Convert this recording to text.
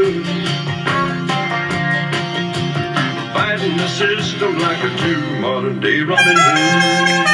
Hood, fighting the system like a true modern day Robin Hood.